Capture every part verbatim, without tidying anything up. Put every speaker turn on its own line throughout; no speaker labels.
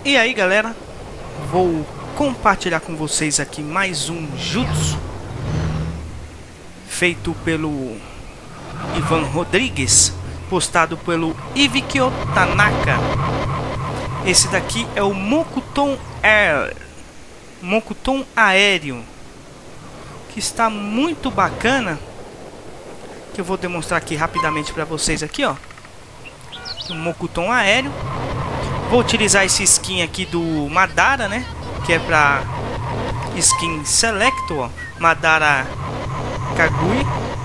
E aí galera, vou compartilhar com vocês aqui mais um jutsu feito pelo Ivan Rodrigues, postado pelo Ivikio Tanaka. Esse daqui é o Mokuton Air, Mokuton aéreo, que está muito bacana, que eu vou demonstrar aqui rapidamente para vocês aqui, ó. O Mokuton aéreo. Vou utilizar esse skin aqui do Madara, né? Que é pra skin Selector, ó. Madara Kaguya.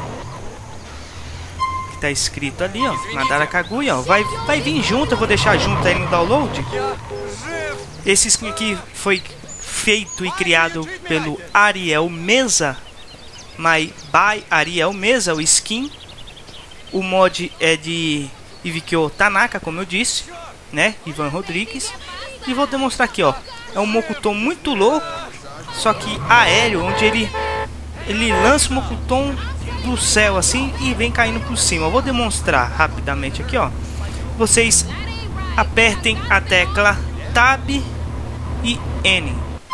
Que tá escrito ali, ó. Madara Kaguya, ó. Vai, vai vir junto, eu vou deixar junto aí no download. Esse skin aqui foi feito e criado pelo Ariel Meza. My by Ariel Meza, o skin. O mod é de Ivikio Tanaka, como eu disse, né? Ivan Rodrigues. E vou demonstrar aqui, ó. É um Mokuton muito louco, só que aéreo, onde ele ele lança o Mokuton do céu assim e vem caindo por cima. Eu vou demonstrar rapidamente aqui, ó. Vocês apertem a tecla Tab e N.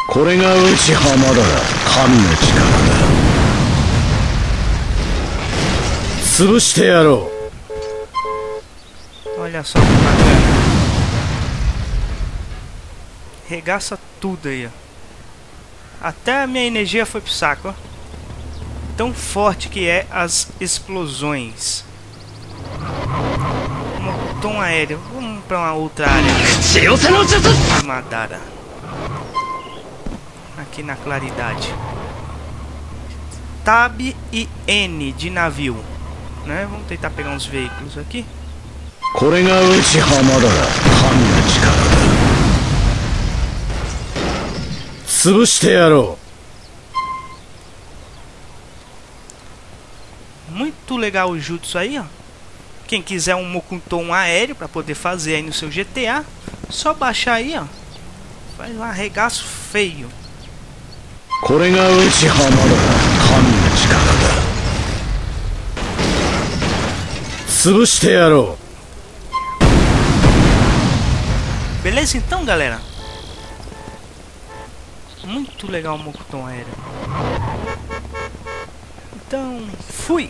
Olha só que bacana. Regaça tudo aí, ó. Até a minha energia foi pro saco, ó. Tão forte que é as explosões. Mokuton aéreo. Vamos pra uma outra área. Madara. Aqui na claridade. Tab e N de navio, né? Vamos tentar pegar uns veículos aqui. Muito legal o jutsu aí, ó. Quem quiser um Mokuton aéreo para poder fazer aí no seu G T A, só baixar aí, ó. Faz um arregaço feio. Beleza então, galera? Muito legal o Mokuton aéreo. Então, fui!